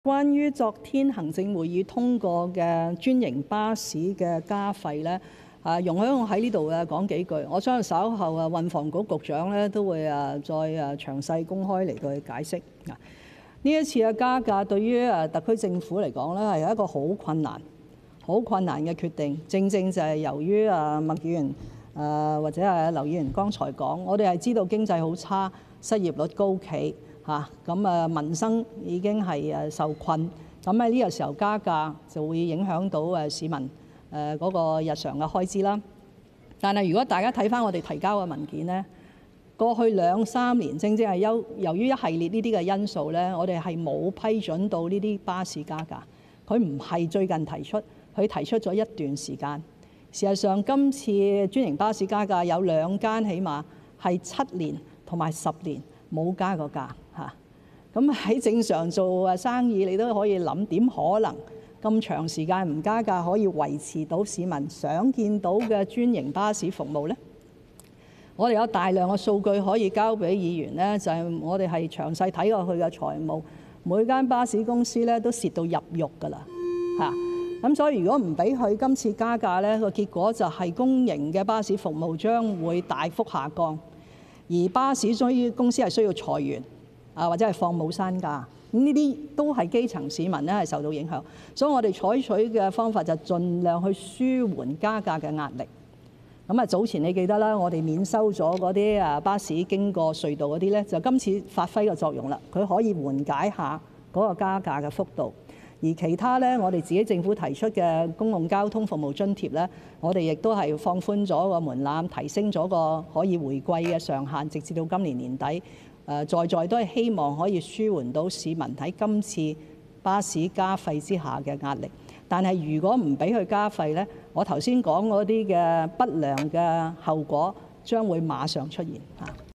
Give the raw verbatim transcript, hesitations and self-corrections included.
關於昨天行政會議通過嘅專營巴士嘅加費呢，啊，容許我喺呢度誒講幾句。我相信稍後啊，運房局局長呢都會誒再誒詳細公開嚟到去解釋。嗱，呢一次嘅加價對於誒特區政府嚟講呢，係一個好困難、好困難嘅決定。正正就係由於啊麥議員誒或者係劉議員剛才講，我哋係知道經濟好差，失業率高企。嚇咁啊，民生已經係誒受困，咁喺呢個時候加價就會影響到誒市民誒嗰個日常嘅開支啦。但係如果大家睇返我哋提交嘅文件呢，過去兩三年正正係由由於一系列呢啲嘅因素呢，我哋係冇批准到呢啲巴士加價。佢唔係最近提出，佢提出咗一段時間。事實上，今次專營巴士加價有兩間，起碼係七年同埋十年冇加過價。嚇，咁喺正常做生意，你都可以諗點可能咁長時間唔加價可以維持到市民想見到嘅專營巴士服務呢？我哋有大量嘅數據可以交俾議員呢，就係我哋係詳細睇過佢嘅財務，每間巴士公司呢都蝕到入肉㗎啦嚇。咁所以如果唔俾佢今次加價呢，個結果就係公營嘅巴士服務將會大幅下降，而巴士所以公司係需要裁員。啊，或者係放冇山價，咁呢啲都係基層市民咧係受到影響，所以我哋採取嘅方法就盡量去舒緩加價嘅壓力。咁啊，早前你記得啦，我哋免收咗嗰啲啊巴士經過隧道嗰啲咧，就今次發揮個作用啦，佢可以緩解下嗰個加價嘅幅度。而其他咧，我哋自己政府提出嘅公共交通服務津貼咧，我哋亦都係放寬咗個門檻，提升咗個可以回饋嘅上限，直至到今年年底。誒在在都係希望可以舒緩到市民喺今次巴士加費之下嘅壓力。但係如果唔俾佢加費呢，我頭先講嗰啲嘅不良嘅後果將會馬上出現嚇。